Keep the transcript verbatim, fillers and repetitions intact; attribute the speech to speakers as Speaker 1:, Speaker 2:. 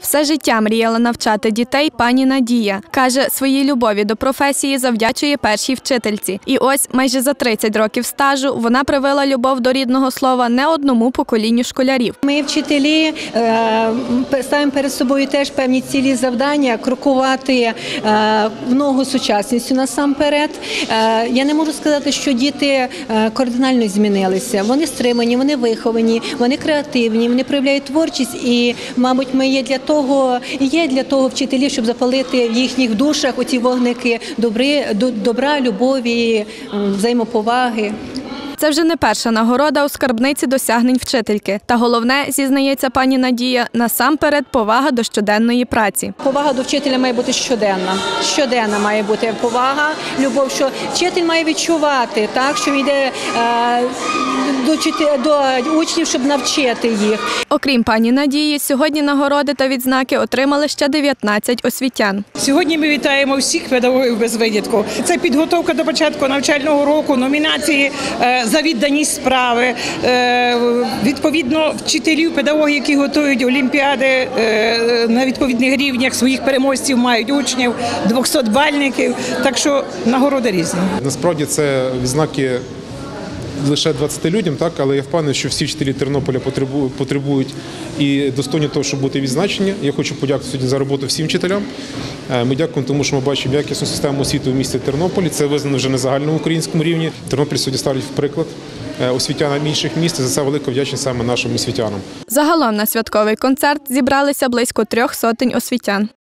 Speaker 1: Все життя мріяла навчати дітей пані Надія. Каже, своїй любові до професії завдячує першій вчительці. І ось майже за тридцять років стажу вона привила любов до рідного слова не одному поколінню школярів.
Speaker 2: Ми, вчителі, ставимо перед собою теж певні цілі завдання, крокувати в ногу сучасністю насамперед. Я не можу сказати, що діти кардинально змінилися. Вони стримані, вони виховані, вони креативні, вони проявляють творчість і, мабуть, ми є для того, є для того вчителі, щоб запалити в їхніх душах оці вогники добри, добра, любові, взаємоповаги.
Speaker 1: Це вже не перша нагорода у скарбниці досягнень вчительки. Та головне, зізнається пані Надія, насамперед повага до щоденної праці.
Speaker 2: Повага до вчителя має бути щоденна. Щоденна має бути повага, любов, що вчитель має відчувати, так, що йде е, до, до учнів, щоб навчити їх.
Speaker 1: Окрім пані Надії, сьогодні нагороди та відзнаки отримали ще дев'ятнадцять освітян.
Speaker 3: Сьогодні ми вітаємо всіх педагогів без винятку. Це підготовка до початку навчального року, номінації е, за відданість справи, відповідно вчителів, педагогів, які готують олімпіади на відповідних рівнях, своїх переможців мають учнів, двохсотбальників, так що нагороди різні.
Speaker 4: Насправді це відзнаки лише двадцяти людям, так, але я впевнений, що всі вчителі Тернополя потребують, потребують і достойні того, щоб бути відзначені. Я хочу подякувати сьогодні за роботу всім вчителям. Ми дякуємо тому, що ми бачимо якісну систему освіти в місті Тернополі. Це визнано вже на загальному українському рівні. Тернопіль сьогодні ставить в приклад освітянам інших міст. За це велика вдячність саме нашим освітянам.
Speaker 1: Загалом на святковий концерт зібралися близько трьох сотень освітян.